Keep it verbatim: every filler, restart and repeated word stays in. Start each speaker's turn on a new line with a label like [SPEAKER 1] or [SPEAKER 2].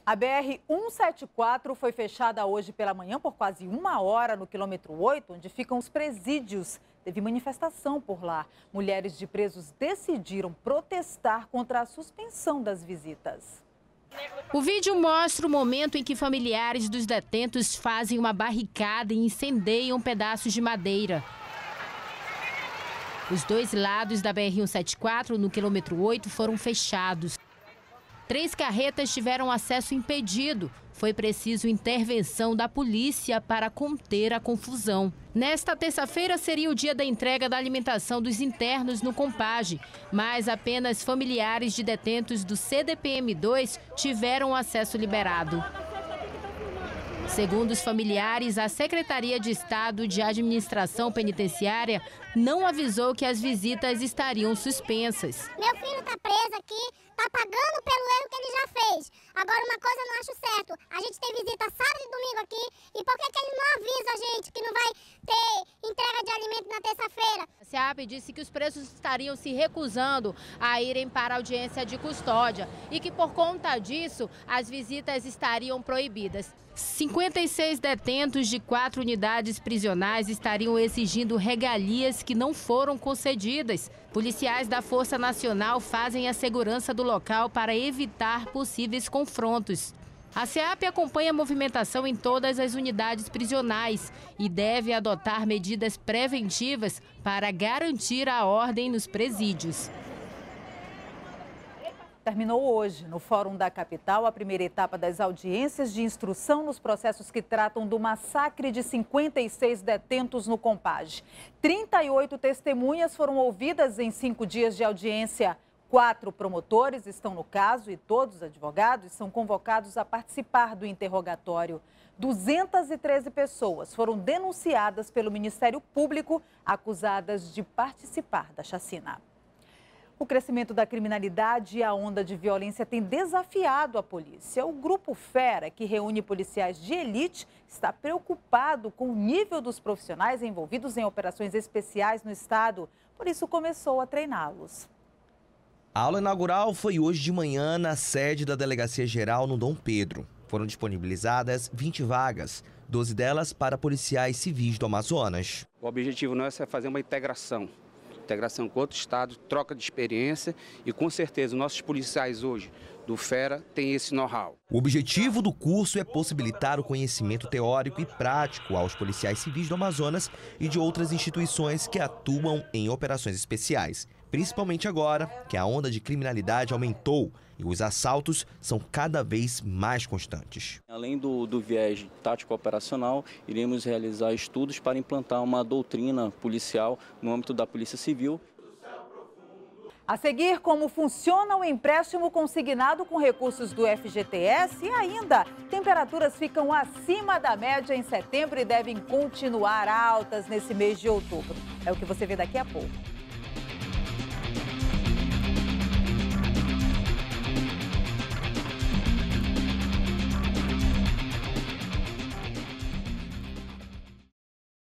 [SPEAKER 1] A B R cento e setenta e quatro foi fechada hoje pela manhã por quase uma hora no quilômetro oito, onde ficam os presídios. Teve manifestação por lá. Mulheres de presos decidiram protestar contra a suspensão das visitas.
[SPEAKER 2] O vídeo mostra o momento em que familiares dos detentos fazem uma barricada e incendeiam pedaços de madeira. Os dois lados da B R cento e setenta e quatro, no quilômetro oito, foram fechados. Três carretas tiveram acesso impedido. Foi preciso intervenção da polícia para conter a confusão. Nesta terça-feira seria o dia da entrega da alimentação dos internos no Compage, mas apenas familiares de detentos do C D P M dois tiveram acesso liberado. Segundo os familiares, a Secretaria de Estado de Administração Penitenciária não avisou que as visitas estariam suspensas.
[SPEAKER 3] Meu filho está preso aqui, está pagando pelo erro que ele já fez. Agora, uma coisa eu não acho certo, a gente tem visita sábado e domingo aqui, e por que que ele não avisa a gente que não vai ter entrega de alimento na terça-feira?
[SPEAKER 2] A SEAP disse que os presos estariam se recusando a irem para a audiência de custódia e que, por conta disso, as visitas estariam proibidas. cinquenta e seis detentos de quatro unidades prisionais estariam exigindo regalias que não foram concedidas. Policiais da Força Nacional fazem a segurança do local para evitar possíveis confrontos. A SEAP acompanha a movimentação em todas as unidades prisionais e deve adotar medidas preventivas para garantir a ordem nos presídios.
[SPEAKER 1] Terminou hoje, no Fórum da Capital, a primeira etapa das audiências de instrução nos processos que tratam do massacre de cinquenta e seis detentos no Compage. trinta e oito testemunhas foram ouvidas em cinco dias de audiência. Quatro promotores estão no caso e todos os advogados são convocados a participar do interrogatório. duzentas e treze pessoas foram denunciadas pelo Ministério Público, acusadas de participar da chacina. O crescimento da criminalidade e a onda de violência tem desafiado a polícia. O Grupo Fera, que reúne policiais de elite, está preocupado com o nível dos profissionais envolvidos em operações especiais no estado. Por isso, começou a treiná-los.
[SPEAKER 4] A aula inaugural foi hoje de manhã na sede da Delegacia Geral no Dom Pedro. Foram disponibilizadas vinte vagas, doze delas para policiais civis do Amazonas.
[SPEAKER 5] O objetivo nosso é fazer uma integração. Integração com outro estado, troca de experiência e, com certeza, nossos policiais hoje do Fera têm esse know-how.
[SPEAKER 4] O objetivo do curso é possibilitar o conhecimento teórico e prático aos policiais civis do Amazonas e de outras instituições que atuam em operações especiais, principalmente agora que a onda de criminalidade aumentou e os assaltos são cada vez mais constantes.
[SPEAKER 6] Além do, do viés tático operacional, iremos realizar estudos para implantar uma doutrina policial no âmbito da Polícia Civil.
[SPEAKER 1] A seguir, como funciona o empréstimo consignado com recursos do F G T S e ainda, temperaturas ficam acima da média em setembro e devem continuar altas nesse mês de outubro. É o que você vê daqui a pouco.